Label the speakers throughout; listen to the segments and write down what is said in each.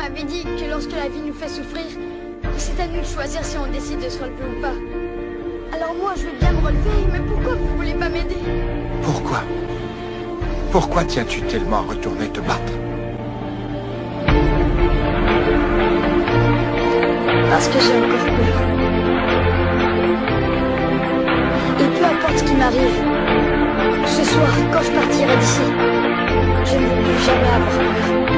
Speaker 1: m'avait dit que lorsque la vie nous fait souffrir, c'est à nous de choisir si on décide de se relever ou pas. Alors moi, je veux bien me relever, mais pourquoi vous voulez pas m'aider?
Speaker 2: Pourquoi? Pourquoi tiens-tu tellement à retourner te battre?
Speaker 1: Parce que j'ai encore peur. Et peu importe ce qui m'arrive, ce soir, quand je partirai d'ici, je ne veux plus jamais avoir peur.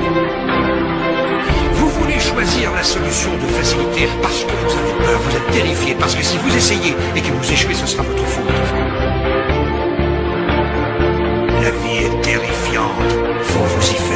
Speaker 3: Vous voulez choisir la solution de facilité parce que vous avez peur, vous êtes terrifié, parce que si vous essayez et que vous échouez, ce sera votre faute. La vie est terrifiante, faut vous y faire.